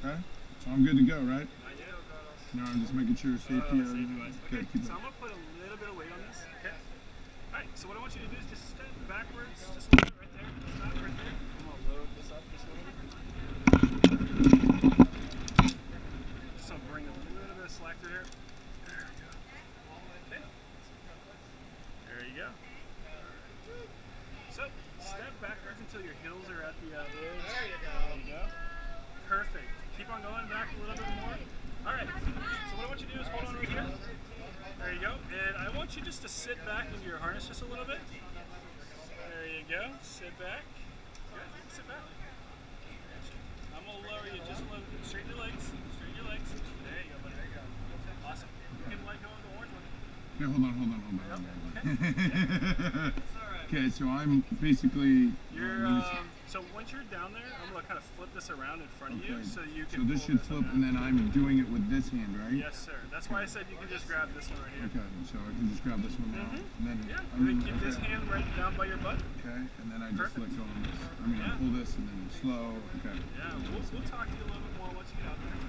Okay, so I'm good to go, right? No, I'm just making sure safety. Okay, Okay, keep so it. I'm going to put a little bit of weight on this. Okay. Alright, so what I want you to do is just step backwards just a little bit right there. Stop right there. I'm going to load this up just a little bit. So bring a little bit of slack through here. There you go. Okay. There you go. So step backwards until your heels are at the edge. There you go. Perfect. Keep on going back a little bit more. Alright, so what I want you to do is hold on right here. There you go. And I want you just to sit back into your harness just a little bit. There you go. Sit back. Good. Sit back. I'm going to lower you just a little bit. Straighten your legs. Straighten your legs. There you go, buddy. There you go. Awesome. You can let go of the orange one. Okay, hold on. Okay. Okay, so I'm basically. So once you're down there, I'm gonna kind of flip this around in front of you, so you can. So this should flip, and then I'm doing it with this hand, right? Yes, sir. That's why I said you can just grab this one right here. Okay, so I can just grab this one now, and then. Yeah. Keep this hand right down by your butt. Okay, and then I just let go on this. I pull this and then slow. Okay. Yeah, we'll talk to you a little bit more once you get out there.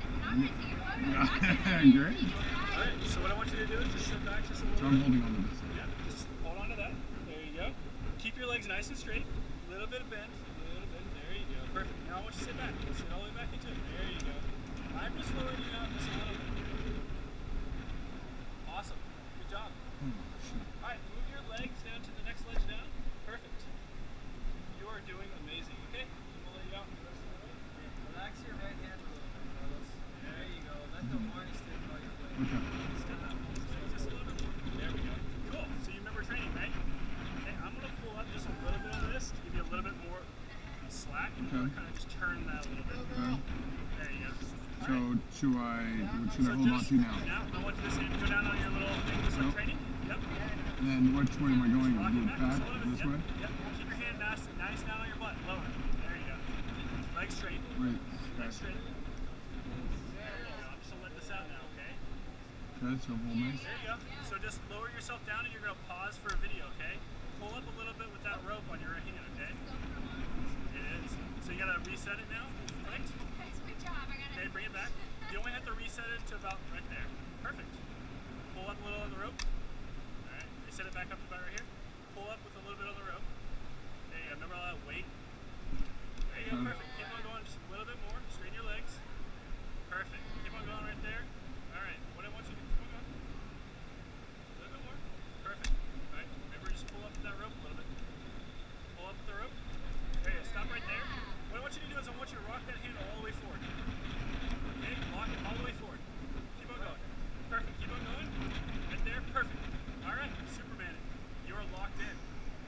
Great. All right. So what I want you to do is just sit back just a little bit. So I'm holding on to this. Yeah. Just hold on to that. There you go. Keep your legs nice and straight. A little bit of bend. A little bit. There you go. Perfect. Now I want you to sit back. Sit all the way back into it. There you go. I'm just lowering you out just a little bit. Awesome. Good job. All right. Move your legs down to the next ledge down. Perfect. You are doing amazing. Okay. I'm gonna let you out. Relax your right hand a little bit, Carlos. There you go. Let the harness take all your weight. Okay. Step out. Just a little bit more. There we go. Cool. So you remember training, right? Okay. I'm gonna pull up just a little bit on this to give you a little bit more slack, and kind of just turn that a little bit. There you go. So what should I hold on to now? Now I want this hand to go down on your little thing just like training. Yep. And then which way am I going? Rock it back Back? just a little bit. This way? Yep. Keep your hand nice down on your butt. Lower. There you go. Legs straight. Wait. Legs straight. There you go. I'm just gonna let this out now, okay? Okay, so hold nice. There you go. So just lower yourself down and you're gonna pause for a video, okay? Pull up a little bit with that rope on your right hand, okay? It is. So you gotta reset it now. Perfect. Okay, bring it back. You only have to reset it to about right there. Perfect. Pull up a little on the rope. Alright, reset it back up to about right here. Pull up with a little bit on the rope. There you go. Remember all that weight? There you go, perfect. Keep on going just a little bit more. Straighten your legs. Perfect. Keep on going right there. Alright, what I want you to do, keep on going. A little bit more. Perfect. Alright, remember just pull up with that rope a little bit. Pull up with the rope. There you go. Stop right there. What I want you to do is I want you to rock that hand all the way forward. Okay, lock it all the way forward. Keep on going. Perfect. Keep on going. Right there. Perfect. Alright, Superman. You are locked in.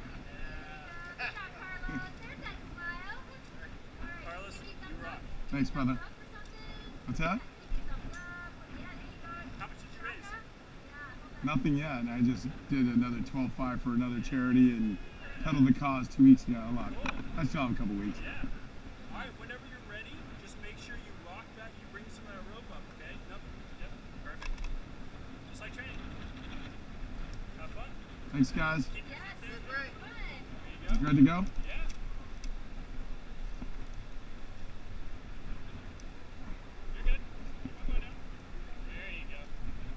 Carlos, you rock. Thanks, brother. What's that? How much did you raise? Nothing yet. I just did another 12.5 for another charity and pedaled the cause 2 weeks ago. A lot. I still have a couple weeks. Yeah. All right. Whenever you're ready, just make sure you rock that. You bring some of that rope up. Okay. Yep. Yep. Perfect. Just like training. Have fun. Thanks, guys. Keep your feet there. Great. There you go. Good to go? Yeah. You're good. Keep on going down. There you go.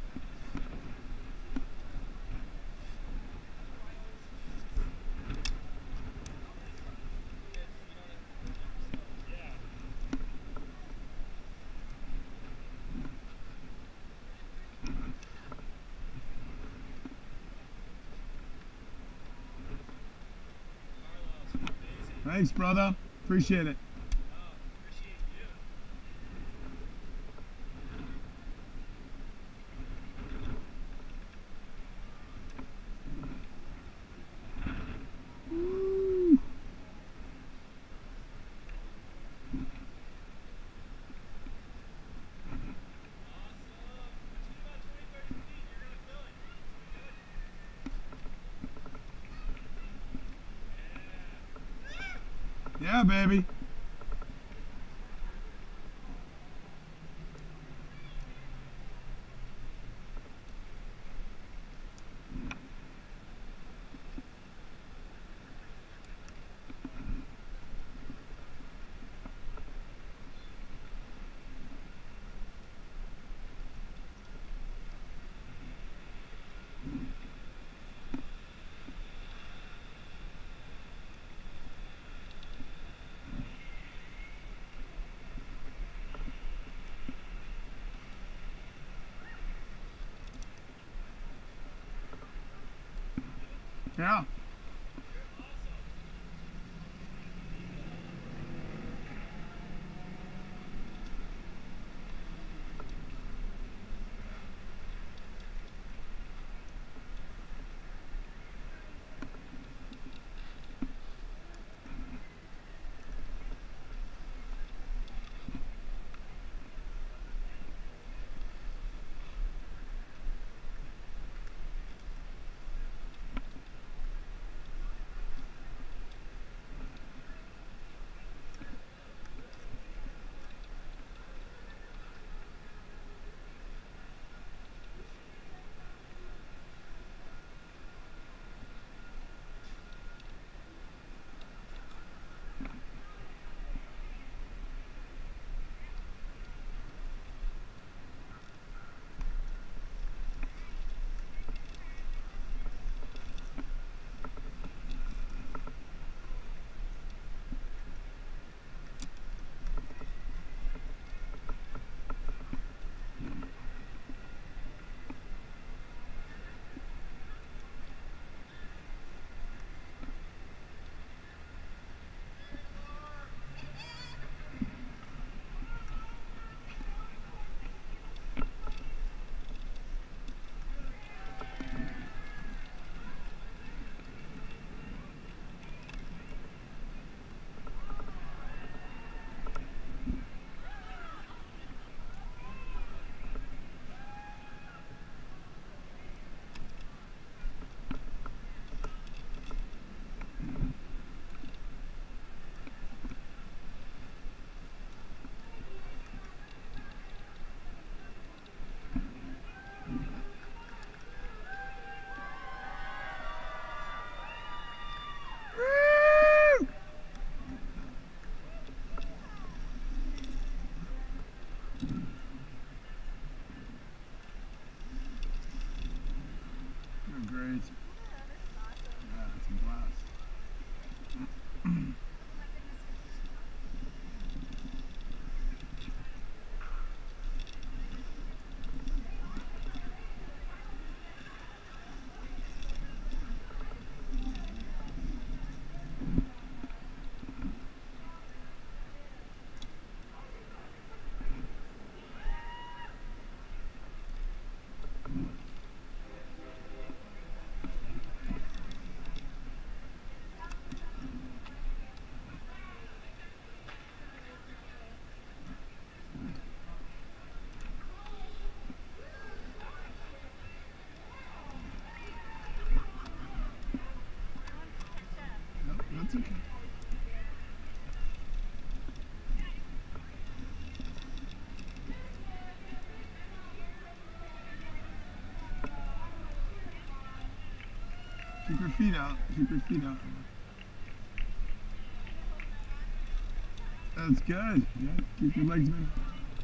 Yeah. Carlos, amazing. Thanks, brother. Appreciate it. Oh, appreciate you. Woo. Yeah, baby. Yeah. You're great. Yeah, it's a blast. Nope, that's okay. Keep your feet out. Keep your feet out. That's good. Yeah, keep your legs moving.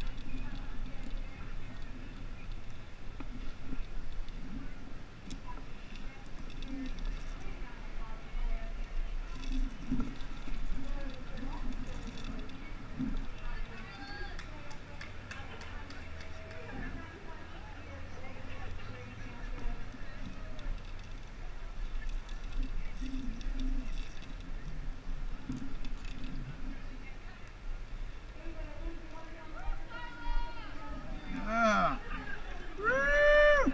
Yeah. Woo!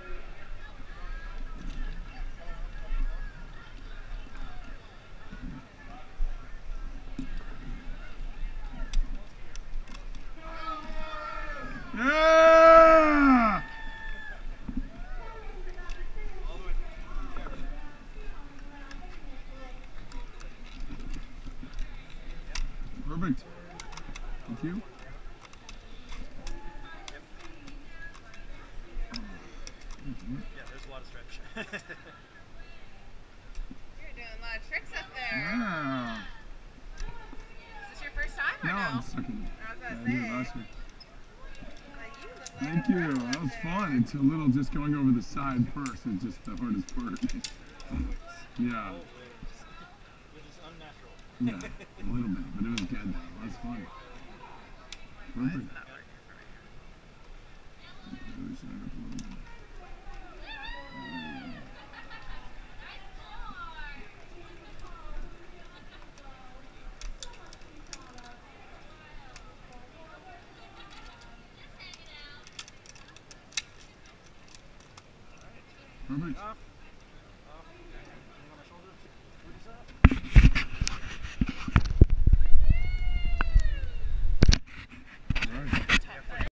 Yeah! Perfect. Thank you. Yeah, there's a lot of stretch. You're doing a lot of tricks up there. Yeah. Is this your first time or No, no? I'm second. I was Yeah, gonna I did it say. last week. Like, you look like Thank a you. pro That up was there. fun. It's a little just going over the side first is just the hardest part. Yeah. Always. Which is unnatural. Yeah. A little bit, but it was good though. That was fun. Why is Perfect. it not working for me? Loosen it up a little bit. Perfect. Off.